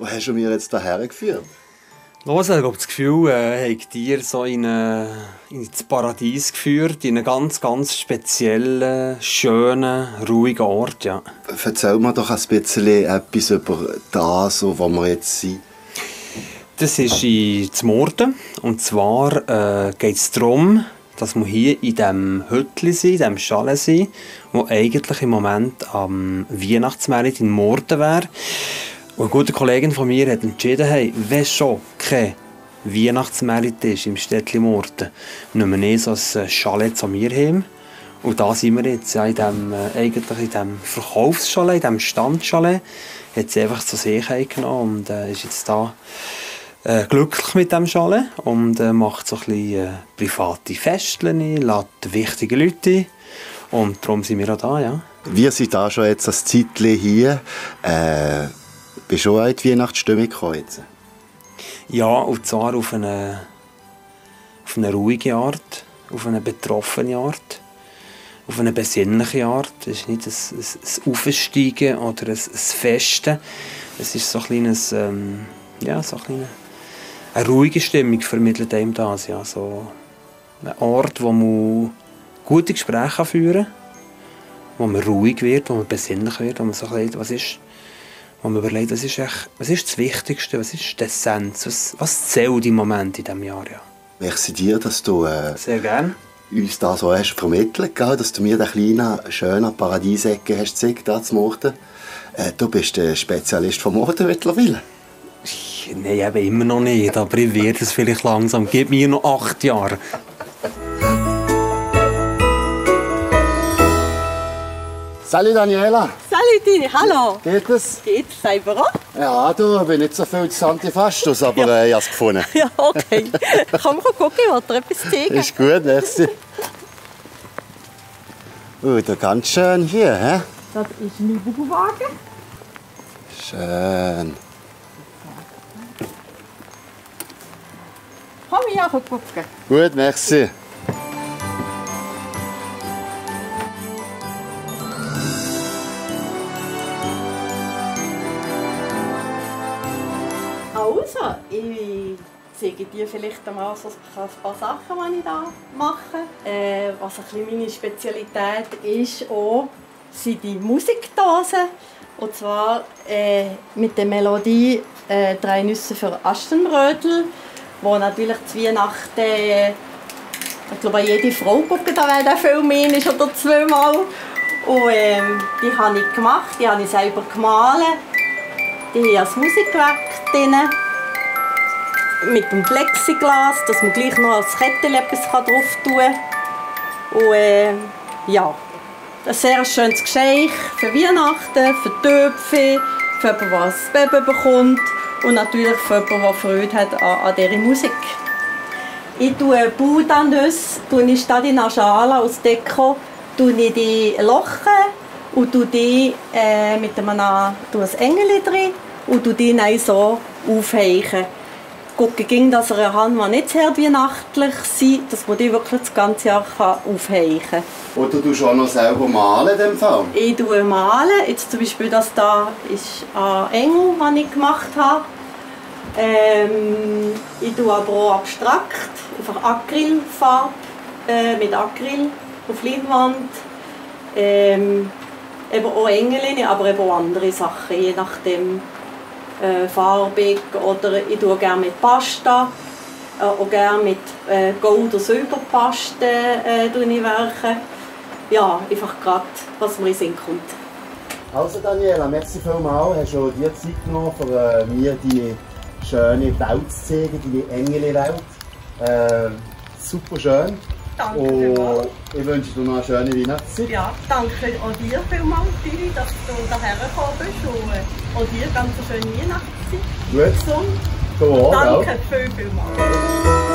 Wo hast du mir jetzt hierher geführt? Ich habe das Gefühl, ich dir so ins Paradies geführt, in einen ganz, ganz speziellen, schönen, ruhigen Ort. Ja. Erzähl mir doch ein bisschen etwas über das, wo wir jetzt sind. Das ist in Zmurten. Und zwar geht es darum, dass wir hier in diesem Hütli sind, in diesem Chalet sind, wo eigentlich im Moment am Weihnachtsmarkt in Murten wäre. Und eine gute Kollegin von mir hat entschieden, hey, wenn schon kein Weihnachtsmarkt ist im Städtchen Murten, nehmen wir so ein Chalet zu mir heim. Und da sind wir jetzt ja in diesem Verkaufschalet, in diesem Standchalet, hat sie einfach zu sich genommen und ist jetzt da glücklich mit diesem Chalet und macht so ein bisschen private Festchen, lädt wichtige Leute ein. Und darum sind wir auch da, ja. Wir sind da schon jetzt ein Zeitchen hier. Bist du auch in die Weihnachtsstimmung gekommen jetzt? Ja, und zwar auf eine ruhige Art, auf eine betroffene Art, auf eine besinnliche Art. Es ist nicht ein Aufsteigen oder ein Festen. Es ist so ein kleines, eine ruhige Stimmung vermittelt einem das. Ja. So ein Ort, wo man gute Gespräche führen kann, wo man ruhig wird, wo man besinnlich wird, wo man so ein bisschen, wo man überlegt, was ist das Wichtigste, was ist die Essenz, was zählt im Moment in diesem Jahr. Ja. Merci dir, dass du sehr gern. Uns das so hast vermittelt, dass du mir den kleinen, schönen Paradiesecken hast gezeigt, hier zu Murten. Du bist der Spezialist von Murten mittlerweile. Nein, eben immer noch nicht, aber ich werde es vielleicht langsam. Gib mir noch 8 Jahre. Salut Daniela! Salut Tini, hallo! Geht es? Geht es selber auch? Ja, du, ich bin nicht so viel zu Antifastus, aber ich habe es gefunden. Ja, okay. Komm gucken, ich will dir etwas zeigen. Ist gut, merci. Da ganz schön hier, hä? Das ist mein Bauwagen. Schön. Komm hier gucken. Gut, merci. Also, ich zeige dir vielleicht einmal so ein paar Sachen, die ich hier mache. Was ein bisschen meine Spezialität ist, auch, sind die Musikdosen. Und zwar mit der Melodie «Drei Nüsse für Astenbrödel», wo natürlich zu Weihnachten, ich glaube, jede Frau guckt, wenn der Film ist oder zweimal. Und die habe ich gemacht, die habe ich selber gemalt. Die haben ein Musikwerk drin, mit dem Plexiglas, dass man gleich noch als Kette etwas drauf tun kann. Und ja, ein sehr schönes Geschenk für Weihnachten, für die Töpfe, für jemanden, der ein Baby bekommt und natürlich für jemanden, der Freude hat an dieser Musik. Ich tue Buddha-Nüsse, statt in einer Schale als Deko, die lochen und die mit einem Engel drin und die dann so aufheichen. Gucke ging, dass er eine Hand, die nicht sehr weihnachtlich sind, dass man die wirklich das ganze Jahr aufheichen kann. Und du tust auch noch selber malen in dem Fall? Ich tue malen. Jetzt zum Beispiel das hier ist ein Engel, den ich gemacht habe. Ich tue aber auch abstrakt, einfach Acrylfarbe mit Acryl auf Leinwand. Eben auch Engel, aber eben auch andere Sachen, je nachdem farbig. Oder ich tue gerne mit Pasta, auch gerne mit Gold- oder Silberpaste werken. Ja, einfach gerade, was mir in den Sinn kommt. Also Daniela, merci vielmals, hast du dir Zeit genommen, für mir die schöne Welt zu zeigen, deine Engelwelt. Super schön. Danke und ich wünsche dir noch eine schöne Weihnachtszeit. Ja, danke auch dir vielmals, Tini, dass du hierher gekommen bist. Und auch dir ganz eine schöne Weihnachtszeit. Gut. Gesund. So, danke vielmals.